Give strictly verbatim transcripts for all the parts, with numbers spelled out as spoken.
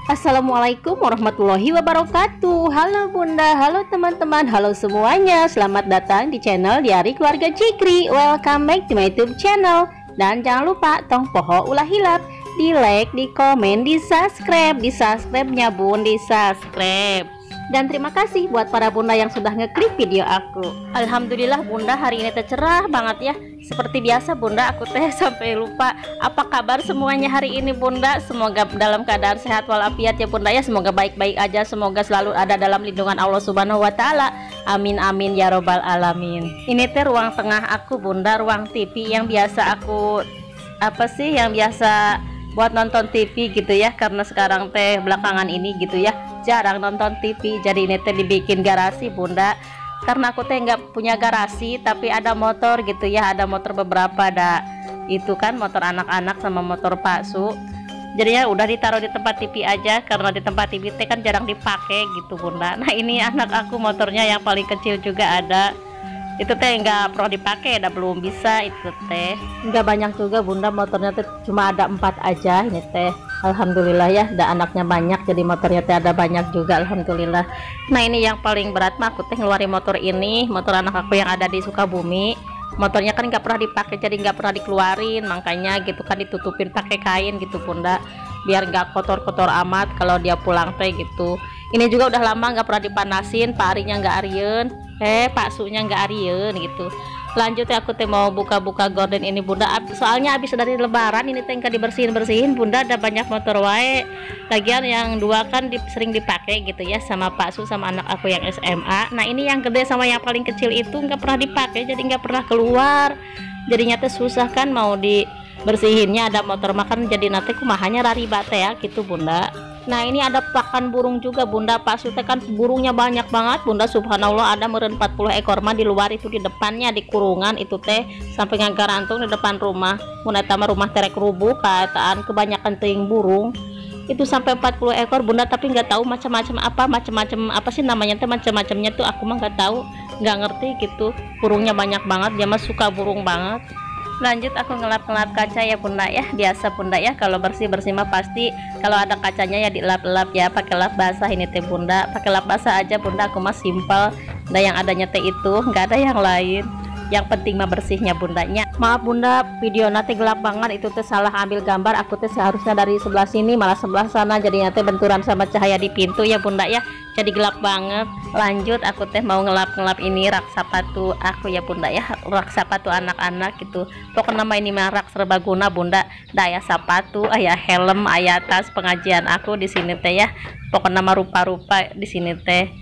Assalamualaikum warahmatullahi wabarakatuh. Halo bunda, halo teman-teman, halo semuanya. Selamat datang di channel Diari Keluarga Cikri. Welcome back to my YouTube channel. Dan jangan lupa tong poho ulah hilap, di like, di komen, di subscribe, di subscribe-nya bun, di subscribe. Dan terima kasih buat para bunda yang sudah ngeklik video aku. Alhamdulillah bunda, hari ini teh cerah banget ya. Seperti biasa bunda, aku teh sampai lupa apa kabar semuanya hari ini bunda. Semoga dalam keadaan sehat walafiat ya bunda ya. Semoga baik-baik aja, semoga selalu ada dalam lindungan Allah Subhanahu wa taala. Amin amin ya robbal alamin. Ini teh ruang tengah aku bunda, ruang T V yang biasa aku apa sih yang biasa buat nonton T V gitu ya. Karena sekarang teh belakangan ini gitu ya jarang nonton T V, jadi ini teh dibikin garasi bunda. Karena aku teh nggak punya garasi tapi ada motor gitu ya, ada motor beberapa, ada itu kan motor anak-anak sama motor paksu, jadinya udah ditaruh di tempat T V aja karena di tempat T V teh kan jarang dipakai gitu bunda. Nah ini anak aku motornya yang paling kecil juga ada, itu teh nggak pernah dipakai, ada belum bisa itu teh nggak banyak juga bunda, motornya teh cuma ada empat aja ini teh. Alhamdulillah ya, ada anaknya banyak jadi motornya teh ada banyak juga alhamdulillah. Nah ini yang paling berat mah aku teh ngeluarin motor ini, motor anak aku yang ada di Sukabumi. Motornya kan nggak pernah dipakai jadi nggak pernah dikeluarin, makanya gitu kan ditutupin pakai kain gitu bunda, biar nggak kotor-kotor amat kalau dia pulang teh gitu. Ini juga udah lama nggak pernah dipanasin, pak arinya nggak arieun, eh pak sunya nggak arieun gitu. Lanjut ya, aku teh mau buka-buka gorden ini bunda, soalnya habis dari lebaran ini teh nggak dibersihin-bersihin bunda, ada banyak motor wae. Lagian yang dua kan di, sering dipakai gitu ya sama Pak Su sama anak aku yang S M A. Nah ini yang gede sama yang paling kecil itu nggak pernah dipakai jadi nggak pernah keluar, jadinya teh susah kan mau dibersihinnya, ada motor makan jadi nanti kumahanya rari bate ya gitu bunda. Nah ini ada pakan burung juga bunda, Pak Sute kan burungnya banyak banget bunda, subhanallah ada meren empat puluh ekor mah di luar itu, di depannya di kurungan itu teh sampai ngagarantung di depan rumah. Mun eta mah rumah terek rubuh kataan kebanyakan teuing burung. Itu sampai empat puluh ekor bunda, tapi nggak tahu macam-macam apa, macam-macam apa sih namanya teh, macam-macamnya tuh aku mah nggak tahu, nggak ngerti gitu. Burungnya banyak banget, dia mah suka burung banget. Lanjut aku ngelap-ngelap kaca ya bunda ya, biasa bunda ya, kalau bersih-bersih mah pasti kalau ada kacanya ya dilap-lap ya, pakai lap basah ini teh bunda, pakai lap basah aja bunda, aku mah simpel. Nah yang adanya teh itu nggak ada yang lain, yang penting mah bersihnya bundanya. Maaf bunda, video nanti gelap banget, itu teh salah ambil gambar, aku teh seharusnya dari sebelah sini malah sebelah sana, jadi nanti benturan sama cahaya di pintu ya bunda ya, jadi gelap banget. Lanjut aku teh mau ngelap-ngelap ini rak sepatu aku ya bunda ya, rak sepatu anak-anak gitu. Pokoknya nama ini mah rak serbaguna bunda, da aya sepatu, aya helm, aya tas pengajian aku di sini teh ya. Pokoknya nama rupa-rupa di sini teh.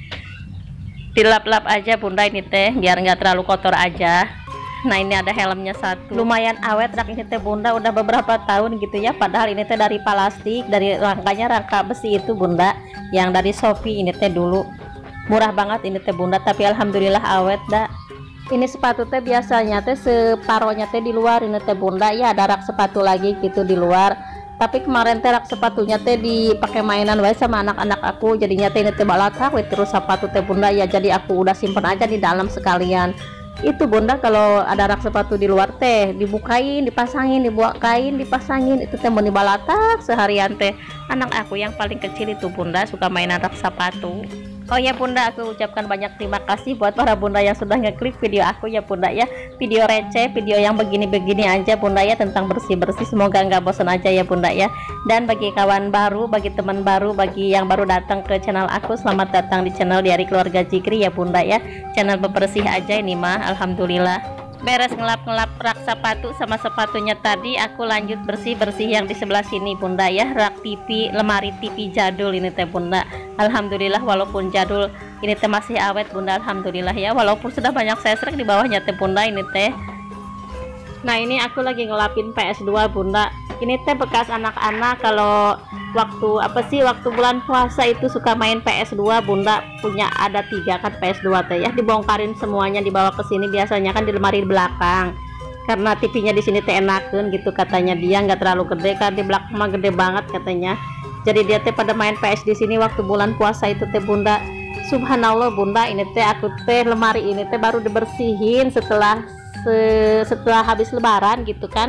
Dilap-lap aja bunda ini teh biar nggak terlalu kotor aja. Nah ini ada helmnya satu, lumayan awet rak ini teh bunda, udah beberapa tahun gitu ya, padahal ini teh dari plastik, dari rangkanya rangka besi itu bunda, yang dari Shopee ini teh dulu, murah banget ini teh bunda, tapi alhamdulillah awet dah. Ini sepatu teh biasanya teh separohnya teh di luar ini teh bunda ya, ada rak sepatu lagi gitu di luar, tapi kemarin teh rak sepatunya teh dipakai mainan wae sama anak-anak aku, jadinya teh ini teh balatak we terus sepatu teh bunda ya, jadi aku udah simpen aja di dalam sekalian. Itu bunda kalau ada rak sepatu di luar teh dibukain, dipasangin, dibuat kain, dipasangin, itu teh mau dibalatak seharian teh. Anak aku yang paling kecil itu bunda suka mainan rak sepatu. Oh ya bunda, aku ucapkan banyak terima kasih buat para bunda yang sudah ngeklik video aku ya bunda ya, video receh, video yang begini-begini aja bunda ya, tentang bersih-bersih, semoga nggak bosan aja ya bunda ya. Dan bagi kawan baru, bagi teman baru, bagi yang baru datang ke channel aku, selamat datang di channel Diari Keluarga Cikri ya bunda ya, channel bebersih aja ini mah alhamdulillah. Beres ngelap-ngelap rak sepatu sama sepatunya tadi, aku lanjut bersih-bersih yang di sebelah sini bunda ya, rak T V, lemari T V jadul ini teh bunda. Alhamdulillah walaupun jadul ini teh masih awet bunda, alhamdulillah ya, walaupun sudah banyak sesrek di bawahnya teh bunda ini teh. Nah ini aku lagi ngelapin P S dua bunda, ini teh bekas anak-anak kalau waktu apa sih waktu bulan puasa itu suka main P S dua bunda, punya ada tiga kan P S dua teh ya, dibongkarin semuanya dibawa ke sini, biasanya kan di lemari belakang karena T V-nya di sini teh enakeun gitu katanya, dia nggak terlalu gede kan, di belakang mah gede banget katanya, jadi dia teh pada main P S di sini waktu bulan puasa itu teh bunda. Subhanallah bunda, ini teh aku teh lemari ini teh baru dibersihin setelah se setelah habis lebaran gitu kan,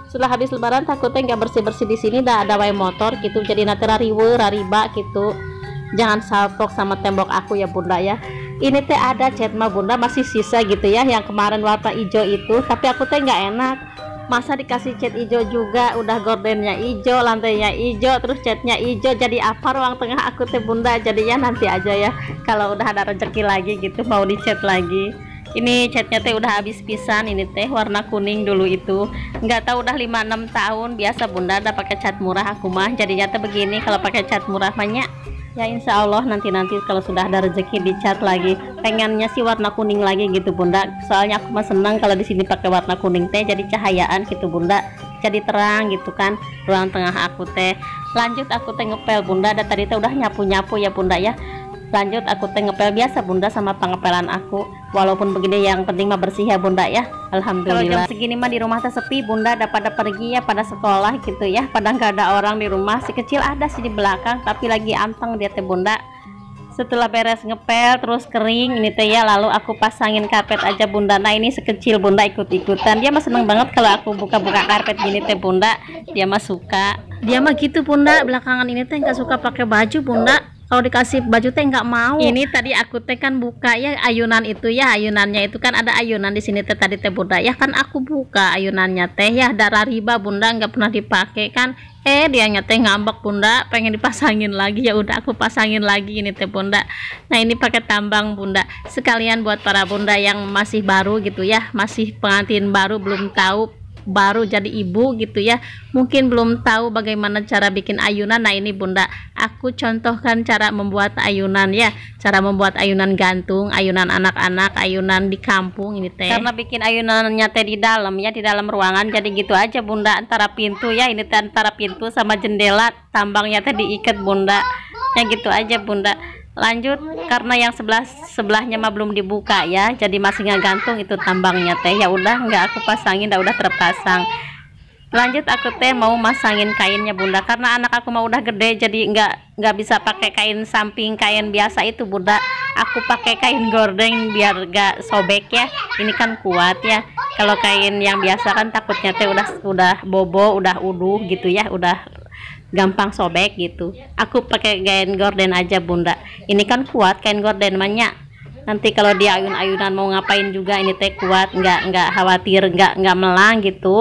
Setelah habis lebaran takutnya nggak bersih bersih di sini dah ada wae motor gitu, jadi nanti rariwe rariba gitu. Jangan saltok sama tembok aku ya bunda ya. Ini teh ada cat mah bunda masih sisa gitu ya, yang kemarin warna hijau itu, tapi aku teh nggak enak. Masa dikasih cat hijau juga, udah gordennya hijau, lantainya hijau, terus catnya hijau, jadi apa ruang tengah aku teh bunda. Jadinya nanti aja ya, kalau udah ada rezeki lagi gitu mau dicat lagi. Ini catnya teh udah habis pisan, ini teh warna kuning dulu itu. Nggak tahu udah lima enam tahun, biasa bunda ada pakai cat murah aku mah. Jadinya teh begini kalau pakai cat murah banyak. Ya insya Allah nanti-nanti kalau sudah ada rezeki dicat lagi. Pengennya sih warna kuning lagi gitu bunda. Soalnya aku mah senang kalau di sini pakai warna kuning teh, jadi cahayaan gitu bunda. Jadi terang gitu kan ruang tengah aku teh. Lanjut aku teh ngepel bunda. Dan tadi teh udah nyapu-nyapu ya bunda ya. Lanjut aku teh ngepel biasa bunda sama pengepelan aku. Walaupun begini yang penting mah bersih ya bunda ya. Alhamdulillah. Kalau jam segini mah di rumah teh sepi bunda, ada pada pergi ya, pada sekolah gitu ya, pada nggak ada orang di rumah. Si kecil ada sih di belakang tapi lagi anteng dia teh bunda. Setelah beres ngepel terus kering ini teh ya, lalu aku pasangin karpet aja bunda. Nah ini sekecil bunda ikut-ikutan, dia mah seneng banget kalau aku buka-buka karpet gini teh bunda. Dia mah suka, dia mah gitu bunda. Belakangan ini teh nggak suka pakai baju bunda. Kalau dikasih baju teh nggak mau. Ini tadi aku teh kan buka ya ayunan itu ya, ayunannya itu kan ada ayunan di sini teh tadi teh bunda ya, kan aku buka ayunannya teh ya, darah riba bunda, nggak pernah dipakai kan. Eh dia teh ngambek bunda, pengen dipasangin lagi, ya udah aku pasangin lagi ini teh bunda. Nah ini pakai tambang bunda, sekalian buat para bunda yang masih baru gitu ya, masih pengantin baru, belum tahu, baru jadi ibu gitu ya, mungkin belum tahu bagaimana cara bikin ayunan. Nah ini bunda aku contohkan cara membuat ayunan ya, cara membuat ayunan gantung, ayunan anak-anak, ayunan di kampung ini teh. Karena bikin ayunannya teh di dalam ya, di dalam ruangan, jadi gitu aja bunda, antara pintu ya, ini teh antara pintu sama jendela tambangnya teh diikat bunda, ya gitu aja bunda. Lanjut karena yang sebelah sebelahnya mah belum dibuka ya, jadi masih ngegantung itu tambangnya teh. Ya udah nggak aku pasangin, dah udah terpasang. Lanjut aku teh mau masangin kainnya bunda, karena anak aku mau udah gede, jadi nggak nggak bisa pakai kain samping, kain biasa itu bunda. Aku pakai kain gorden biar gak sobek ya. Ini kan kuat ya. Kalau kain yang biasa kan takutnya teh udah udah bobo, udah uduh gitu ya, udah gampang sobek gitu. Aku pakai kain gorden aja bunda. Ini kan kuat kain gorden banyak. Nanti kalau dia ayun-ayunan mau ngapain juga ini teh kuat, nggak nggak khawatir, nggak nggak melang gitu,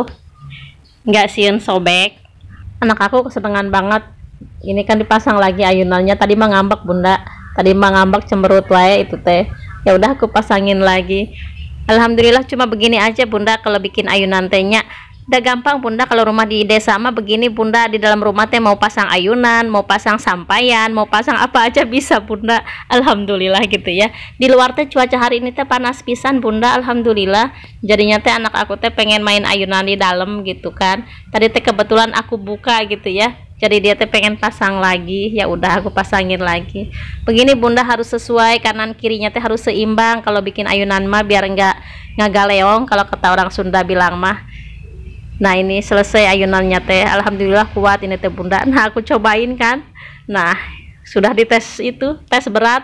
nggak sieun sobek. Anak aku kesenangan banget. Ini kan dipasang lagi ayunannya. Tadi mah ngambek bunda. Tadi mah ngambek cemberut wae itu teh. Ya udah aku pasangin lagi. Alhamdulillah cuma begini aja bunda kalau bikin ayunan tehnya. Udah gampang bunda. Kalau rumah di desa mah begini bunda, di dalam rumah teh mau pasang ayunan, mau pasang sampaian, mau pasang apa aja bisa bunda. Alhamdulillah gitu ya. Di luar teh cuaca hari ini teh panas pisan bunda, alhamdulillah. Jadinya teh anak aku teh pengen main ayunan di dalam gitu kan. Tadi teh kebetulan aku buka gitu ya, jadi dia teh pengen pasang lagi. Ya udah aku pasangin lagi. Begini bunda, harus sesuai, kanan kirinya teh harus seimbang kalau bikin ayunan mah, biar enggak ngagaleong kalau kata orang Sunda bilang mah. Nah ini selesai ayunannya teh, alhamdulillah kuat ini teh bunda. Nah aku cobain kan, nah sudah dites itu, tes berat,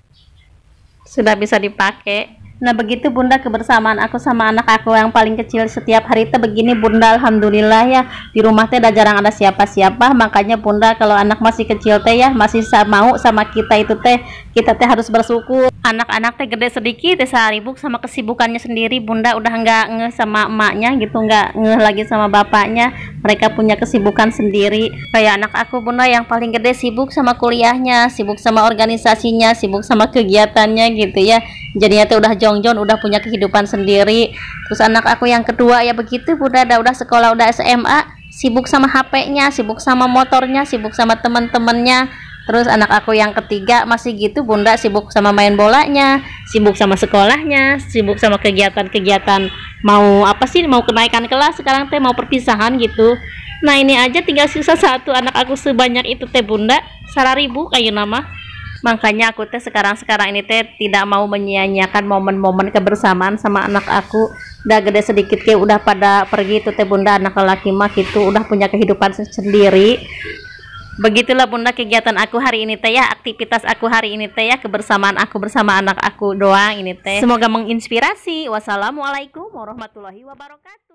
sudah bisa dipakai. Nah begitu bunda kebersamaan aku sama anak aku yang paling kecil setiap hari teh begini bunda. Alhamdulillah ya, di rumah teh udah jarang ada siapa-siapa. Makanya bunda kalau anak masih kecil teh ya, masih mau sama kita itu teh, kita teh harus bersyukur. Anak-anak teh gede sedikit teh sibuk sama kesibukannya sendiri bunda, udah nggak ngeh sama emaknya gitu, nggak ngeh lagi sama bapaknya. Mereka punya kesibukan sendiri. Kayak anak aku bunda yang paling gede sibuk sama kuliahnya, sibuk sama organisasinya, sibuk sama kegiatannya gitu ya. Jadinya tuh udah jongjon, udah punya kehidupan sendiri. Terus anak aku yang kedua ya begitu bunda, udah, udah sekolah, udah S M A, sibuk sama H P-nya, sibuk sama motornya, sibuk sama teman-temannya. Terus anak aku yang ketiga masih gitu bunda, sibuk sama main bolanya, sibuk sama sekolahnya, sibuk sama kegiatan-kegiatan, mau apa sih, mau kenaikan kelas, sekarang teh mau perpisahan gitu. Nah ini aja tinggal sisa satu anak aku sebanyak itu teh bunda, sararibu kayak nama. Makanya aku teh sekarang-sekarang ini teh tidak mau menyia-nyiakan momen-momen kebersamaan sama anak aku. Udah gede sedikit ke udah pada pergi itu teh bunda, anak laki mah gitu udah punya kehidupan sendiri. Begitulah bunda kegiatan aku hari ini teh ya, aktivitas aku hari ini teh ya, kebersamaan aku bersama anak aku doang ini teh. Semoga menginspirasi. Wassalamualaikum warahmatullahi wabarakatuh.